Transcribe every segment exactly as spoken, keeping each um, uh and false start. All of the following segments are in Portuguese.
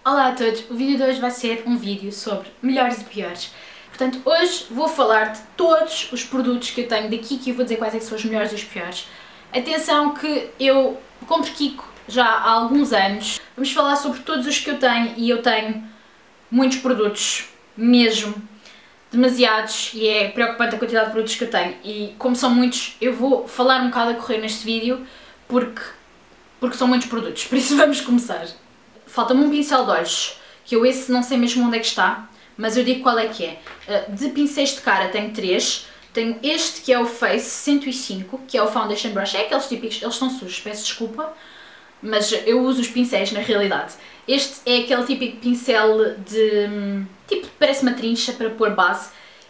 Olá a todos, o vídeo de hoje vai ser um vídeo sobre melhores e piores. Portanto, hoje vou falar de todos os produtos que eu tenho da Kiko e vou dizer quais é que são os melhores e os piores. Atenção que eu compro Kiko já há alguns anos. Vamos falar sobre todos os que eu tenho e eu tenho muitos produtos, mesmo, demasiados, e é preocupante a quantidade de produtos que eu tenho. E como são muitos, eu vou falar um bocado a correr neste vídeo porque, porque são muitos produtos, por isso vamos começar. Falta-me um pincel de olhos, que eu esse não sei mesmo onde é que está, mas eu digo qual é que é. De pincéis de cara tenho três. Tenho este que é o Face cento e cinco, que é o Foundation Brush. É aqueles típicos, eles estão sujos, peço desculpa, mas eu uso os pincéis na realidade. Este é aquele típico pincel de, tipo, parece uma trincha para pôr base.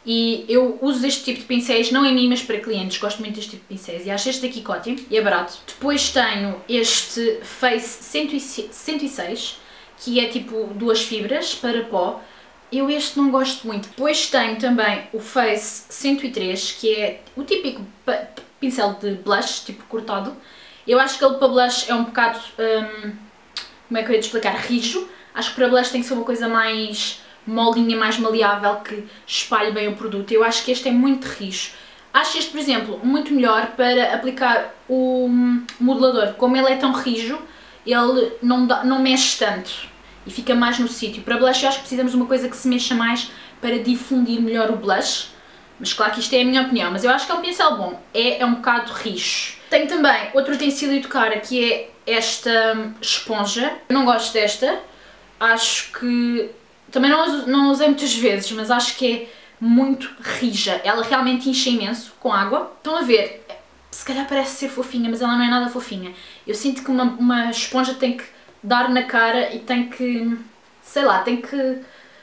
E eu uso este tipo de pincéis, não em mim, mas para clientes. Gosto muito deste tipo de pincéis e acho este daqui ótimo e é barato. Depois tenho este Face cento e seis, que é tipo duas fibras para pó. Eu este não gosto muito. Depois tenho também o Face cento e três, que é o típico pincel de blush, tipo cortado. Eu acho que ele para blush é um bocado, hum, como é que eu ia te explicar, rijo. Acho que para blush tem que ser uma coisa mais molinha, mais maleável, que espalhe bem o produto. Eu acho que este é muito rijo. Acho este, por exemplo, muito melhor para aplicar o modelador. Como ele é tão rijo, ele não, dá, não mexe tanto e fica mais no sítio. Para blush eu acho que precisamos de uma coisa que se mexa mais para difundir melhor o blush. Mas claro que isto é a minha opinião, mas eu acho que é um pincel bom. É, é um bocado rijo. Tenho também outro utensílio de cara, que é esta esponja. Eu não gosto desta. Acho que... Também não, uso, não usei muitas vezes, mas acho que é muito rija. Ela realmente enche imenso com água. Estão a ver? Se calhar parece ser fofinha, mas ela não é nada fofinha. Eu sinto que uma, uma esponja tem que dar na cara e tem que... sei lá, tem que...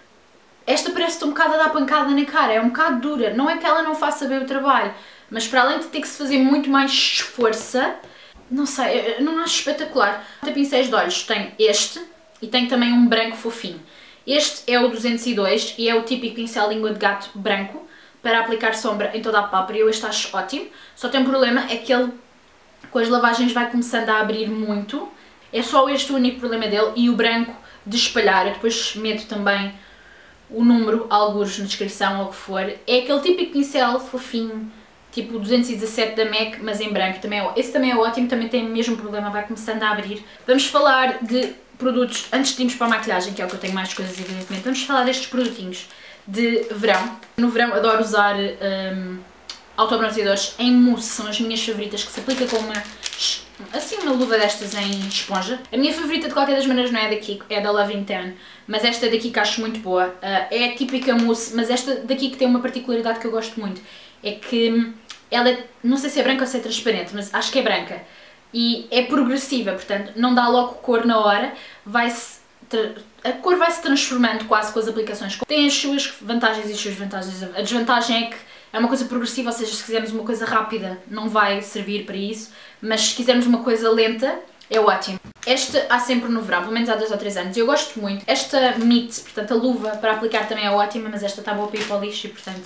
Esta parece-te um bocado a dar pancada na cara, é um bocado dura. Não é que ela não faça bem o trabalho, mas para além de ter que se fazer muito mais força, não sei, eu não acho espetacular. Tem pincéis de olhos, tenho este e tenho também um branco fofinho. Este é o duzentos e dois e é o típico pincel língua de gato branco para aplicar sombra em toda a pálpebra. Eu este acho ótimo, só tem um problema, é que ele com as lavagens vai começando a abrir muito. É só este o único problema dele, e o branco de espalhar. Eu depois meto também o número, algures na descrição ou o que for. É aquele típico pincel fofinho, tipo duzentos e dezassete da MAC, mas em branco. Também é, esse também é ótimo, também tem o mesmo problema, vai começando a abrir. Vamos falar de produtos, antes de irmos para a maquilhagem, que é o que eu tenho mais coisas evidentemente, vamos falar destes produtinhos de verão. No verão adoro usar um, autobronzeadores em mousse, são as minhas favoritas, que se aplica com uma, assim, uma luva destas em esponja. A minha favorita de qualquer das maneiras não é daqui, é da Loving Tan, mas esta daqui que acho muito boa. Uh, é a típica mousse, mas esta daqui que tem uma particularidade que eu gosto muito, é que ela é, não sei se é branca ou se é transparente, mas acho que é branca. E é progressiva, portanto não dá logo cor na hora, vai-se, a cor vai-se transformando quase com as aplicações. Tem as suas vantagens e as suas vantagens. A desvantagem é que é uma coisa progressiva, ou seja, se quisermos uma coisa rápida não vai servir para isso, mas se quisermos uma coisa lenta é ótimo. Esta há sempre no verão, pelo menos há dois ou três anos, e eu gosto muito. Esta mitt, portanto a luva para aplicar também é ótima, mas esta está boa para ir para o lixo e portanto...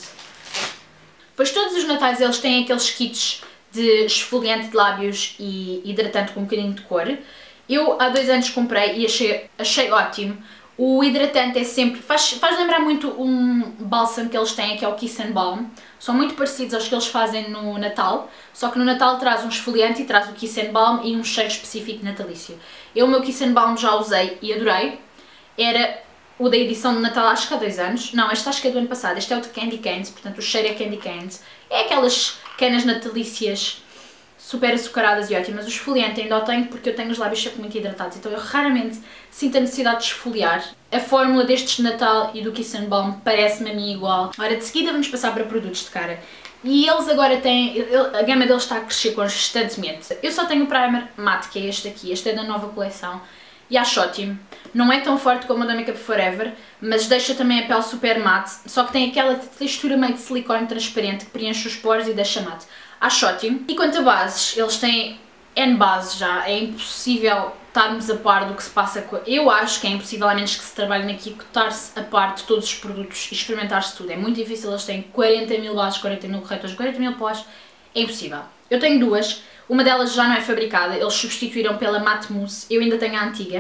Pois todos os natais eles têm aqueles kits de esfoliante de lábios e hidratante com um bocadinho de cor. Eu há dois anos comprei e achei, achei ótimo. O hidratante é sempre, faz, faz lembrar muito um bálsamo que eles têm, que é o Kiss and Balm. São muito parecidos aos que eles fazem no Natal, só que no Natal traz um esfoliante e traz o Kiss and Balm e um cheiro específico natalício. Eu o meu Kiss and Balm já usei e adorei. Era o da edição de Natal, acho que há dois anos. Não, este acho que é do ano passado. Este é o de Candy Canes, portanto o cheiro é Candy Canes. É aquelas canas natalícias super açucaradas e ótimas. O esfoliante ainda o tenho porque eu tenho os lábios sempre muito hidratados, então eu raramente sinto a necessidade de esfoliar. A fórmula destes de Natal e do Kiss and Balm parece-me a mim igual. Ora, de seguida vamos passar para produtos de cara. E eles agora têm, a gama deles está a crescer constantemente. Eu só tenho o primer matte, que é este aqui, este é da nova coleção. E acho ótimo. Não é tão forte como o da Makeup Forever, mas deixa também a pele super mate, só que tem aquela textura meio de silicone transparente que preenche os poros e deixa mate. Acho ótimo. E quanto a bases, eles têm N bases já, é impossível estarmos a par do que se passa com... Eu acho que é impossível, a menos que se trabalhe na Kiko, estar-se a par de todos os produtos e experimentar-se tudo. É muito difícil, eles têm quarenta mil bases, quarenta mil corretores, quarenta mil pós, é impossível. Eu tenho duas, uma delas já não é fabricada, eles substituíram pela Matte Mousse, eu ainda tenho a antiga.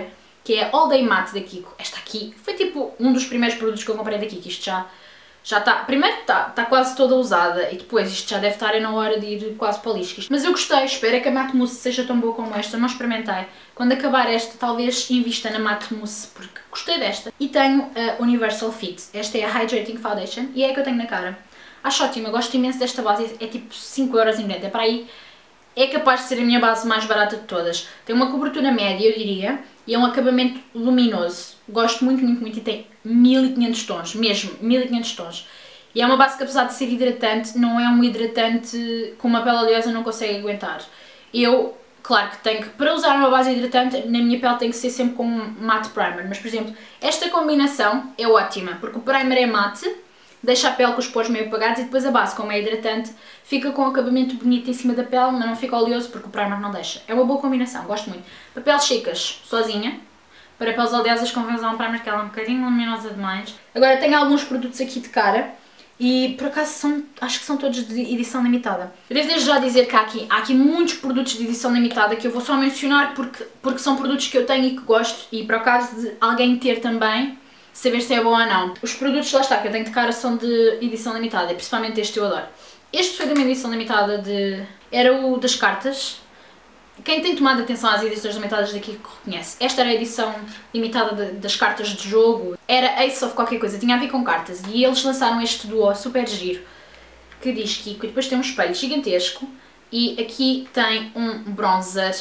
que é a All Day Matte da Kiko. Esta aqui foi tipo um dos primeiros produtos que eu comprei da Kiko. Isto já já está, primeiro está tá quase toda usada e depois isto já deve estar na hora de ir quase para o lixo. Mas eu gostei, espero que a Matte Mousse seja tão boa como esta, não experimentei. Quando acabar esta talvez invista na Matte Mousse porque gostei desta. E tenho a Universal Fix, esta é a Hydrating Foundation e é a que eu tenho na cara. Acho ótima, gosto imenso desta base, é tipo cinco euros em é para aí. É capaz de ser a minha base mais barata de todas. Tem uma cobertura média, eu diria, e é um acabamento luminoso. Gosto muito, muito, muito e tem mil e quinhentos tons, mesmo, mil e quinhentos tons. E é uma base que apesar de ser hidratante, não é um hidratante com uma pele oleosa não consegue aguentar. Eu, claro que tenho que, para usar uma base hidratante, na minha pele tem que ser sempre com um matte primer. Mas, por exemplo, esta combinação é ótima, porque o primer é mate, deixa a pele com os poros meio apagados e depois a base, como é hidratante, fica com um acabamento bonito em cima da pele, mas não fica oleoso porque o primer não deixa. É uma boa combinação, gosto muito. Para peles secas, sozinha. Para peles oleosas convém usar um primer que ela é um bocadinho luminosa demais. Agora tenho alguns produtos aqui de cara e por acaso são, acho que são todos de edição limitada. Eu devo desde já dizer que há aqui, há aqui muitos produtos de edição limitada que eu vou só mencionar porque, porque são produtos que eu tenho e que gosto e por acaso de alguém ter também, saber se é bom ou não. Os produtos, lá está, que eu tenho de cara são de edição limitada e principalmente este eu adoro. Este foi da minha edição limitada de... era o das cartas. Quem tem tomado atenção às edições limitadas daqui reconhece. Esta era a edição limitada de, das cartas de jogo. Era Ace of qualquer coisa, tinha a ver com cartas. E eles lançaram este duo super giro, que diz Kiko, e depois tem um espelho gigantesco. E aqui tem um bronzer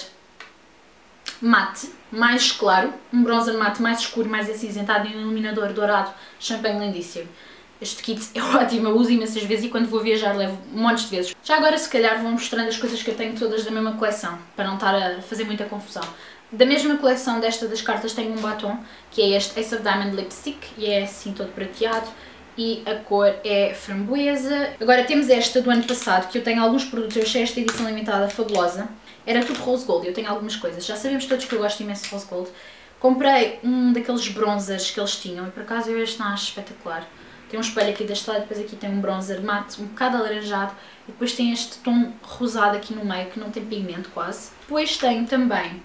mate, mais claro, um bronzer mate mais escuro, mais acinzentado e um iluminador dourado, champanhe lindíssimo. Este kit é ótimo, eu uso imensas vezes e quando vou viajar levo montes de vezes. Já agora se calhar vou mostrando as coisas que eu tenho todas da mesma coleção, para não estar a fazer muita confusão. Da mesma coleção desta das cartas tenho um batom, que é este Ace of Diamond Lipstick, e é assim todo prateado. E a cor é framboesa. Agora temos esta do ano passado, que eu tenho alguns produtos, eu achei esta edição limitada fabulosa. Era tudo rose gold, eu tenho algumas coisas. Já sabemos todos que eu gosto imenso de rose gold. Comprei um daqueles bronzers que eles tinham e por acaso eu este não acho espetacular. Tem um espelho aqui deste lado, depois aqui tem um bronzer mate, um bocado alaranjado. E depois tem este tom rosado aqui no meio, que não tem pigmento quase. Depois tenho também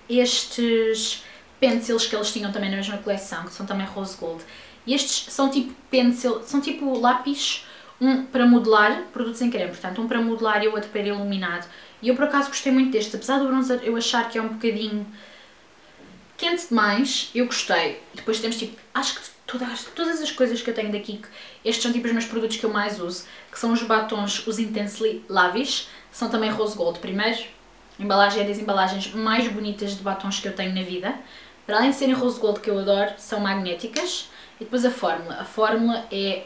estes pencils que eles tinham também na mesma coleção, que são também rose gold. E estes são tipo pencil, são tipo lápis, um para modelar, produtos em creme, portanto um para modelar e o outro para iluminado. E eu por acaso gostei muito deste, apesar do bronzer eu achar que é um bocadinho quente demais, eu gostei. Depois temos tipo, acho que todas, todas as coisas que eu tenho daqui, estes são tipo os meus produtos que eu mais uso, que são os batons, os Intensely Lavish, são também rose gold. Primeiro, a embalagem é das embalagens mais bonitas de batons que eu tenho na vida. Para além de serem rose gold, que eu adoro, são magnéticas. E depois a fórmula. A fórmula é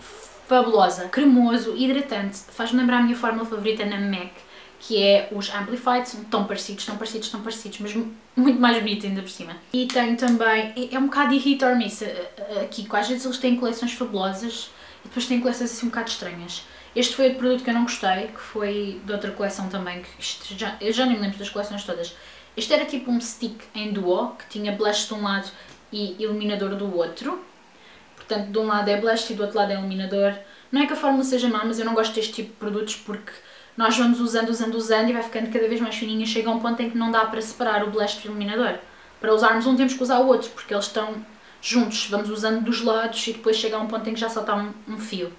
fabulosa, cremoso, hidratante. Faz-me lembrar a minha fórmula favorita na MAC, que é os Amplified. São tão parecidos, tão parecidos, tão parecidos, mas muito mais bonitos ainda por cima. E tenho também, é um bocado de hit or miss aqui, às vezes eles têm coleções fabulosas e depois têm coleções assim um bocado estranhas. Este foi outro produto que eu não gostei, que foi de outra coleção também, que isto já, eu já nem me lembro das coleções todas. Este era tipo um stick em duo, que tinha blush de um lado e iluminador do outro. Portanto, de um lado é blush e do outro lado é iluminador. Não é que a fórmula seja má, mas eu não gosto deste tipo de produtos porque nós vamos usando, usando, usando e vai ficando cada vez mais fininha. Chega a um ponto em que não dá para separar o blush do iluminador. Para usarmos um temos que usar o outro, porque eles estão juntos. Vamos usando dos lados e depois chega a um ponto em que já só está um, um fio.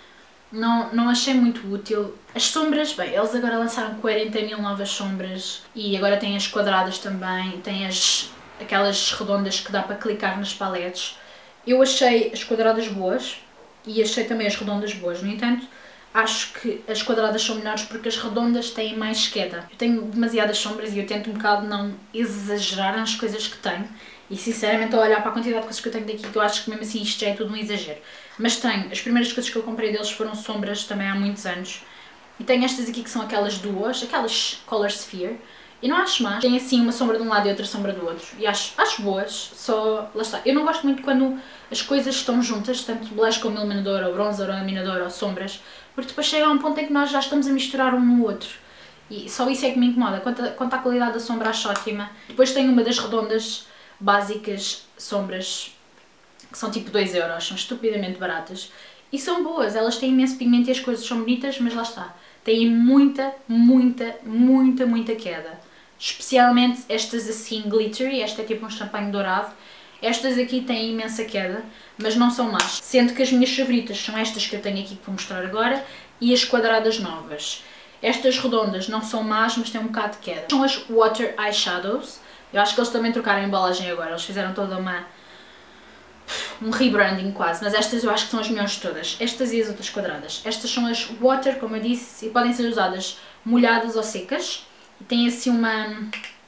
Não, não achei muito útil. As sombras, bem, eles agora lançaram quarenta mil novas sombras e agora têm as quadradas também, têm as, aquelas redondas que dá para clicar nas paletes. Eu achei as quadradas boas e achei também as redondas boas, no entanto, acho que as quadradas são melhores porque as redondas têm mais queda. Eu tenho demasiadas sombras e eu tento um bocado não exagerar nas coisas que tenho. E sinceramente, ao olhar para a quantidade de coisas que eu tenho daqui, que eu acho que mesmo assim isto já é tudo um exagero. Mas tenho, as primeiras coisas que eu comprei deles foram sombras também há muitos anos. E tenho estas aqui que são aquelas duas, aquelas Color Sphere. E não acho más. Tem assim uma sombra de um lado e outra sombra do outro. E acho, acho boas, só lá está. Eu não gosto muito quando as coisas estão juntas, tanto blush como iluminador, ou bronzer, ou iluminador, ou sombras. Porque depois chega a um ponto em que nós já estamos a misturar um no outro. E só isso é que me incomoda. Quanto, a, quanto à qualidade da sombra, acho ótima. Depois tenho uma das redondas básicas sombras que são tipo dois euros, são estupidamente baratas e são boas, elas têm imenso pigmento e as coisas são bonitas, mas lá está, têm muita, muita, muita, muita queda. especialmente estas assim glittery, esta é tipo um champanhe dourado. Estas aqui têm imensa queda, mas não são más, sendo que as minhas favoritas são estas que eu tenho aqui que vou mostrar agora e as quadradas novas. Estas redondas não são más, mas têm um bocado de queda. São as Water Eyeshadows. Eu acho que eles também trocaram a embalagem agora, eles fizeram toda uma... um rebranding quase, mas estas eu acho que são as melhores de todas. Estas e as outras quadradas. Estas são as Water, como eu disse, e podem ser usadas molhadas ou secas. E têm assim uma,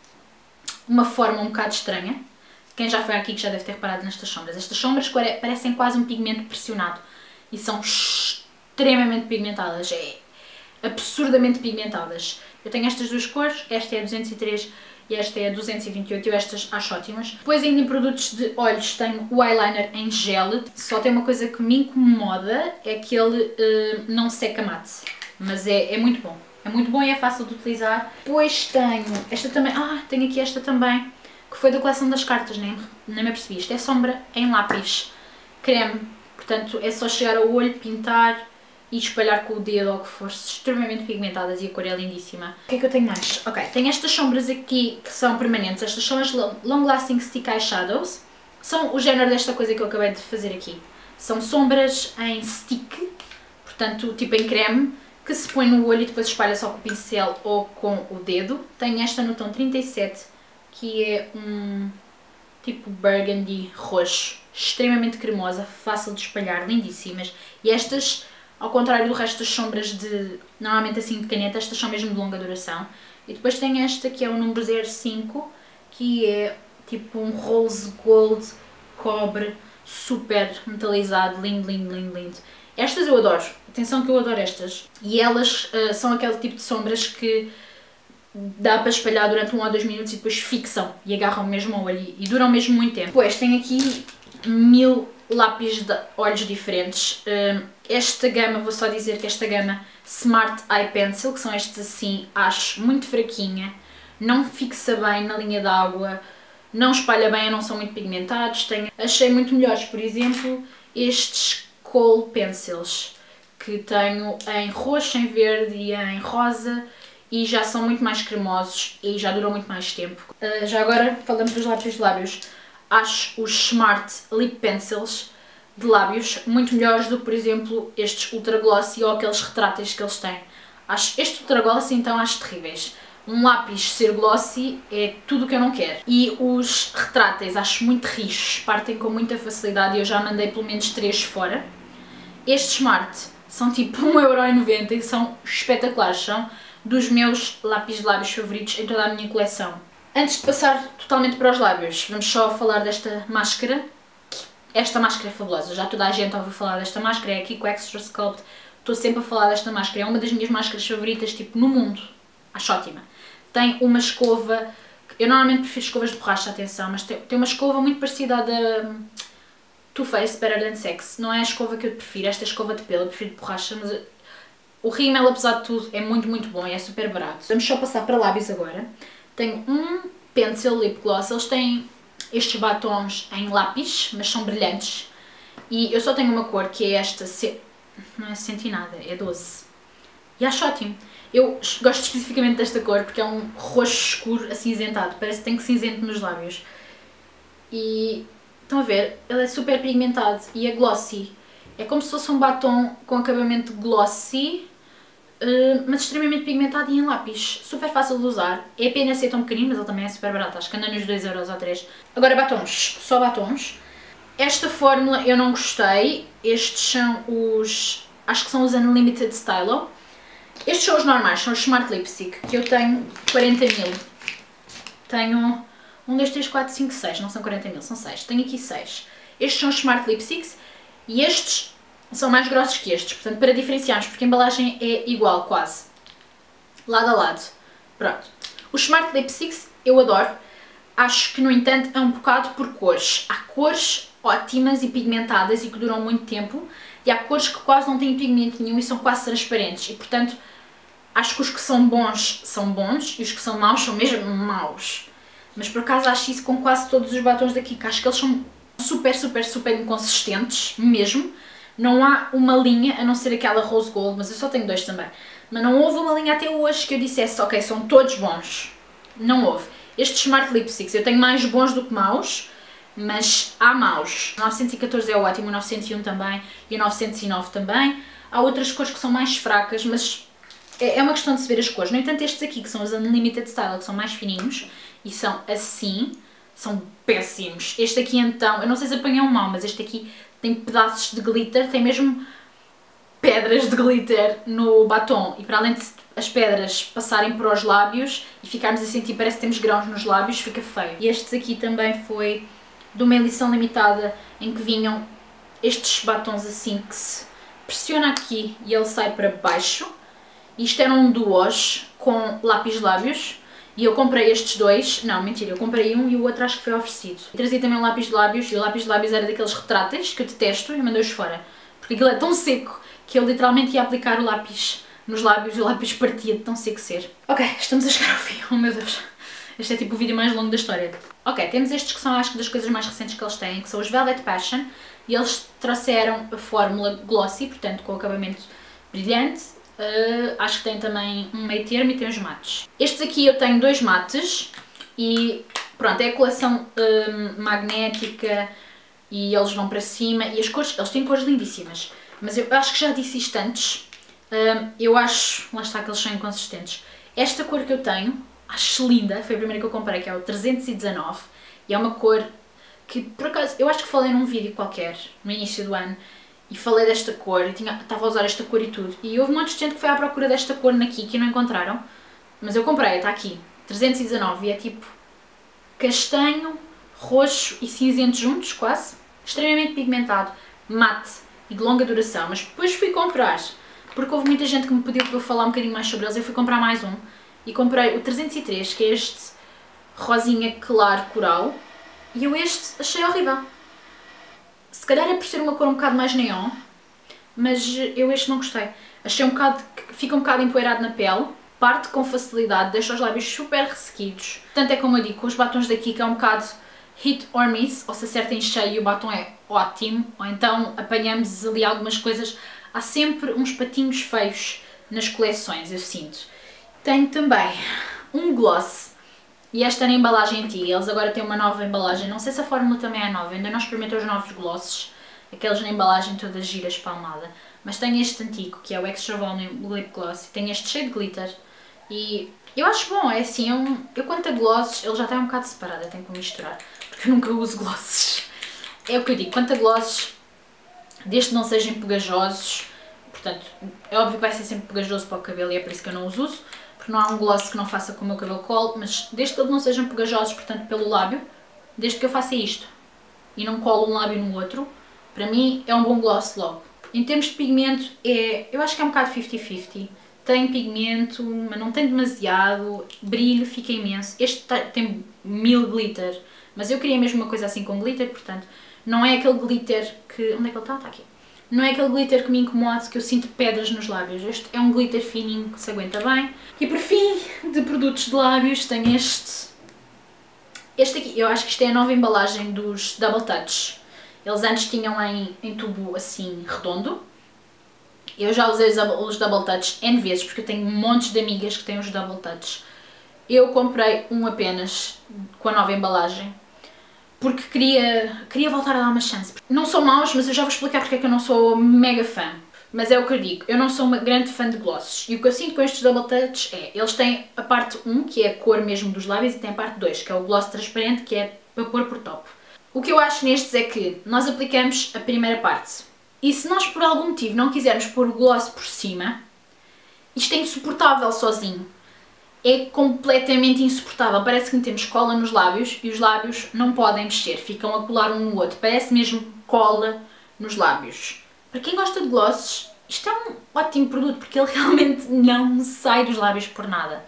uma forma um bocado estranha. Quem já foi aqui que já deve ter reparado nestas sombras. Estas sombras parecem quase um pigmento pressionado e são extremamente pigmentadas, é absurdamente pigmentadas. Eu tenho estas duas cores, esta é a duzentos e três e esta é a duzentos e vinte e oito, eu estas acho ótimas. Depois ainda em produtos de olhos tenho o eyeliner em gel, só tem uma coisa que me incomoda, é que ele uh, não seca mate, mas é, é muito bom. É muito bom e é fácil de utilizar. Depois tenho esta também, ah, tenho aqui esta também, que foi da coleção das cartas, nem, nem me apercebi. Isto é sombra em lápis creme, portanto é só chegar ao olho, pintar e espalhar com o dedo ou o que for, extremamente pigmentadas e a cor é lindíssima. O que é que eu tenho mais? Ok, tenho estas sombras aqui que são permanentes, estas são as Long Lasting Stick Eyeshadows, são o género desta coisa que eu acabei de fazer aqui. São sombras em stick, portanto tipo em creme, que se põe no olho e depois espalha só com o pincel ou com o dedo. Tenho esta no tom trinta e sete, que é um tipo burgundy roxo, extremamente cremosa, fácil de espalhar, lindíssimas. E estas, ao contrário do resto das sombras de, normalmente assim de caneta, estas são mesmo de longa duração. E depois tem esta que é o número zero cinco, que é tipo um rose gold cobre, super metalizado, lindo, lindo, lindo, lindo. Estas eu adoro, atenção que eu adoro estas. E elas uh, são aquele tipo de sombras que dá para espalhar durante um ou dois minutos e depois fixam e agarram mesmo ao olho e duram mesmo muito tempo. Depois tenho aqui mil lápis de olhos diferentes. Esta gama, vou só dizer que esta gama Smart Eye Pencil, que são estes assim, acho muito fraquinha, não fixa bem na linha d'água, não espalha bem, não são muito pigmentados. Tenho, achei muito melhores, por exemplo, estes Kohl Pencils, que tenho em roxo, em verde e em rosa, e já são muito mais cremosos e já duram muito mais tempo. Uh, já agora falamos dos lápis de lábios. Acho os Smart Lip Pencils de lábios muito melhores do que, por exemplo, estes Ultra Glossy ou aqueles retráteis que eles têm. Acho este Ultra Glossy, então, acho terríveis. Um lápis ser glossy é tudo o que eu não quero. E os retráteis acho muito rijos, partem com muita facilidade e eu já mandei pelo menos três fora. Estes Smart são tipo um euro e noventa e são espetaculares, são dos meus lápis de lábios favoritos em toda a minha coleção. Antes de passar totalmente para os lábios, vamos só falar desta máscara. Esta máscara é fabulosa, já toda a gente ouviu falar desta máscara, é aqui com Extra Sculpt, estou sempre a falar desta máscara, é uma das minhas máscaras favoritas, tipo, no mundo, acho ótima. Tem uma escova, eu normalmente prefiro escovas de borracha, atenção, mas tem, tem uma escova muito parecida à da Too Faced Better Than Sex, não é a escova que eu prefiro, esta escova de pelo, eu prefiro de borracha, mas o rímel, apesar de tudo, é muito, muito bom e é super barato. Vamos só passar para lábios agora. Tenho um Pencil Lip Gloss, eles têm estes batons em lápis, mas são brilhantes. E eu só tenho uma cor, que é esta, não é cento e nada, é doze. E acho ótimo. Eu gosto especificamente desta cor, porque é um roxo escuro acinzentado, parece que tem cinzento nos lábios. E estão a ver, ele é super pigmentado e é glossy. É como se fosse um batom com acabamento glossy, Uh, mas extremamente pigmentado e em lápis, super fácil de usar. É pena ser tão pequenino, mas ele também é super barato, acho que anda nos dois euros ou três. Agora batons, só batons. Esta fórmula eu não gostei, estes são os, acho que são os Unlimited Stylo. Estes são os normais, são os Smart Lipstick, que eu tenho quarenta mil. Tenho um, dois, três, quatro, cinco, seis, não são quarenta mil, são seis. Tenho aqui seis. Estes são os Smart Lipsticks e estes são mais grossos que estes, portanto, para diferenciarmos, porque a embalagem é igual, quase. Lado a lado. Pronto. Os Smart Lipsticks eu adoro. Acho que, no entanto, é um bocado por cores. Há cores ótimas e pigmentadas e que duram muito tempo, e há cores que quase não têm pigmento nenhum e são quase transparentes. E, portanto, acho que os que são bons são bons e os que são maus são mesmo maus. Mas, por acaso, acho isso com quase todos os batons daqui, que acho que eles são super, super, super inconsistentes, mesmo. Não há uma linha, a não ser aquela Rose Gold, mas eu só tenho dois também. Mas não houve uma linha até hoje que eu dissesse, ok, são todos bons. não houve. Estes Smart Lipsticks, eu tenho mais bons do que maus, mas há maus. O novecentos e catorze é ótimo, o novecentos e um também e o novecentos e nove também. Há outras cores que são mais fracas, mas é uma questão de se ver as cores. No entanto, estes aqui, que são os Unlimited Style, que são mais fininhos e são assim, são péssimos. Este aqui então, eu não sei se apanham mal, mas este aqui tem pedaços de glitter, tem mesmo pedras de glitter no batom. E para além de as pedras passarem para os lábios e ficarmos a sentir, parece que temos grãos nos lábios, fica feio. E estes aqui também foi de uma edição limitada em que vinham estes batons assim que se pressiona aqui e ele sai para baixo. Isto eram duos com lápis de lábios e eu comprei estes dois, não, mentira, eu comprei um e o outro acho que foi oferecido. E trazia também um lápis de lábios e o lápis de lábios era daqueles retráteis que eu detesto e mandei-os fora. Porque aquilo é tão seco que eu literalmente ia aplicar o lápis nos lábios e o lápis partia de tão seco ser. Ok, estamos a chegar ao fim, oh meu Deus. Este é tipo o vídeo mais longo da história. Ok, temos estes que são acho que das coisas mais recentes que eles têm, que são os Velvet Passion. E eles trouxeram a fórmula glossy, portanto com o acabamento brilhante. Uh, acho que tem também um meio termo e tem os mates. Estes aqui eu tenho dois mates e pronto, é a coleção um, magnética e eles vão para cima e as cores, eles têm cores lindíssimas. Mas eu acho que já disse isto antes, um, eu acho, lá está que eles são inconsistentes. Esta cor que eu tenho, acho linda, foi a primeira que eu comprei, que é o trezentos e dezanove e é uma cor que por acaso, eu acho que falei num vídeo qualquer, no início do ano, e falei desta cor, e tinha, estava a usar esta cor e tudo. E houve um monte de gente que foi à procura desta cor na Kiki e não encontraram. Mas eu comprei, está aqui, trezentos e dezanove, e é tipo castanho, roxo e cinzento juntos, quase. Extremamente pigmentado, mate e de longa duração. Mas depois fui comprar, porque houve muita gente que me pediu para eu falar um bocadinho mais sobre eles. Eu fui comprar mais um, e comprei o trezentos e três, que é este rosinha claro coral. E eu este achei horrível. Se calhar é por ser uma cor um bocado mais neon, mas eu este não gostei. Achei um bocado, fica um bocado empoeirado na pele, parte com facilidade, deixa os lábios super ressequidos. Portanto é como eu digo, com os batons daqui que é um bocado hit or miss, ou se acerta em cheio e o batom é ótimo, ou então apanhamos ali algumas coisas. Há sempre uns patinhos feios nas coleções, eu sinto. Tenho também um gloss. E esta era a embalagem antiga, eles agora têm uma nova embalagem, não sei se a fórmula também é nova, ainda não experimentei os novos glosses, aqueles na embalagem todas giras palmada, mas tenho este antigo, que é o Extra Volume Lip Gloss, e tenho este cheio de glitter, e eu acho bom, é assim, eu, eu quanto a glosses, ele já está um bocado separado, eu tenho que misturar, porque eu nunca uso glosses. É o que eu digo, quanto a glosses, desde que não sejam pegajosos, portanto, é óbvio que vai ser sempre pegajoso para o cabelo e é por isso que eu não os uso, não há um gloss que não faça com o meu cabelo colo, mas desde que eles não sejam pegajosos, portanto, pelo lábio, desde que eu faça isto e não colo um lábio no outro, para mim é um bom gloss logo. Em termos de pigmento, é, eu acho que é um bocado cinquenta cinquenta. Tem pigmento, mas não tem demasiado, brilho, fica imenso. Este tem mil glitter, mas eu queria mesmo uma coisa assim com glitter, portanto, não é aquele glitter que... Onde é que ele está? Está aqui. Não é aquele glitter que me incomoda, que eu sinto pedras nos lábios. Este é um glitter fininho que se aguenta bem. E por fim, de produtos de lábios, tenho este. Este aqui, eu acho que isto é a nova embalagem dos Double Touch. Eles antes tinham em, em tubo assim, redondo. Eu já usei os Double Touch N vezes, porque eu tenho montes de amigas que têm os Double Touch. Eu comprei um apenas, com a nova embalagem. Porque queria, queria voltar a dar uma chance. Não são maus, mas eu já vou explicar porque é que eu não sou mega fã. Mas é o que eu digo, eu não sou uma grande fã de glosses. E o que eu sinto com estes Double Touch é, eles têm a parte um, que é a cor mesmo dos lábios, e tem a parte dois, que é o gloss transparente, que é para pôr por top. O que eu acho nestes é que nós aplicamos a primeira parte. E se nós por algum motivo não quisermos pôr o gloss por cima, isto é insuportável sozinho. É completamente insuportável, parece que metemos cola nos lábios e os lábios não podem mexer, ficam a colar um no outro, parece mesmo cola nos lábios. Para quem gosta de glosses, isto é um ótimo produto porque ele realmente não sai dos lábios por nada.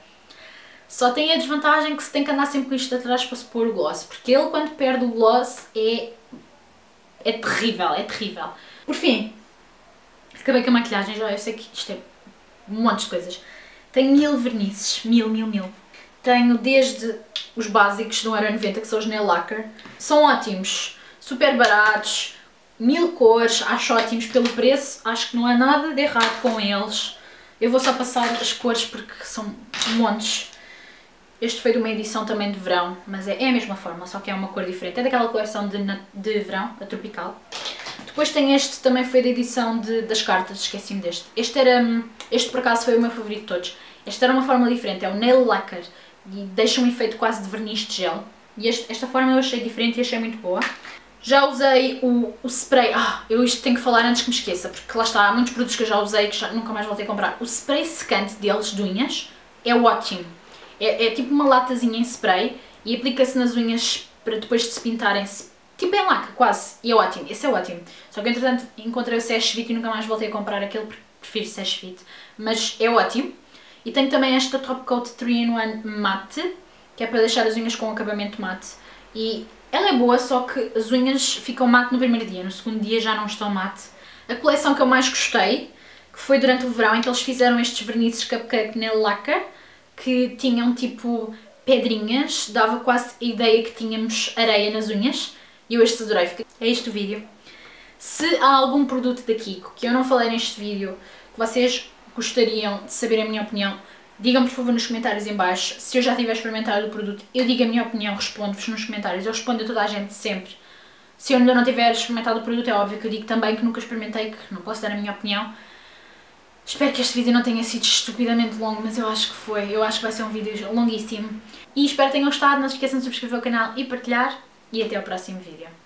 Só tem a desvantagem que se tem que andar sempre com isto atrás para se pôr o gloss, porque ele quando perde o gloss é, é terrível, é terrível. Por fim, acabei com a maquilhagem já, eu sei que isto é um monte de coisas. Tenho mil vernizes, mil, mil, mil. Tenho desde os básicos do um euro e noventa, que são os Nail Lacquer. São ótimos, super baratos, mil cores, acho ótimos pelo preço. Acho que não há nada de errado com eles. Eu vou só passar as cores porque são montes. Este foi de uma edição também de verão, mas é, é a mesma forma, só que é uma cor diferente. É daquela coleção de, de verão, a tropical. Depois tem este, também foi da edição de, das cartas, esqueci-me deste. Este era, este por acaso foi o meu favorito de todos. Este era uma forma diferente, é o Nail Lacquer e deixa um efeito quase de verniz de gel. E este, esta forma eu achei diferente e achei muito boa. Já usei o, o spray, ah, eu isto tenho que falar antes que me esqueça, porque lá está, há muitos produtos que eu já usei que já, nunca mais voltei a comprar. O spray secante deles, de unhas, é ótimo. É, é tipo uma latazinha em spray e aplica-se nas unhas para depois de se pintarem, tipo em laca, quase, e é ótimo, esse é ótimo. Só que entretanto encontrei o Sesh Fit e nunca mais voltei a comprar aquele, porque prefiro Sesh Fit, mas é ótimo. E tenho também esta Top Coat três in um Matte, que é para deixar as unhas com acabamento mate. E ela é boa, só que as unhas ficam mate no primeiro dia, no segundo dia já não estão mate. A coleção que eu mais gostei, que foi durante o verão, em que eles fizeram estes vernizes Cupcake Nail Lacquer, que tinham tipo pedrinhas, dava quase a ideia que tínhamos areia nas unhas. E eu estes adorei. É este o vídeo. Se há algum produto da Kiko que eu não falei neste vídeo, que vocês gostariam de saber a minha opinião, digam por favor nos comentários em baixo. Se eu já tiver experimentado o produto, eu digo a minha opinião, respondo-vos nos comentários. Eu respondo a toda a gente sempre. Se eu ainda não tiver experimentado o produto, é óbvio que eu digo também que nunca experimentei, que não posso dar a minha opinião. Espero que este vídeo não tenha sido estupidamente longo, mas eu acho que foi. Eu acho que vai ser um vídeo longuíssimo. E espero que tenham gostado. Não se esqueçam de subscrever o canal e partilhar. E até ao próximo vídeo.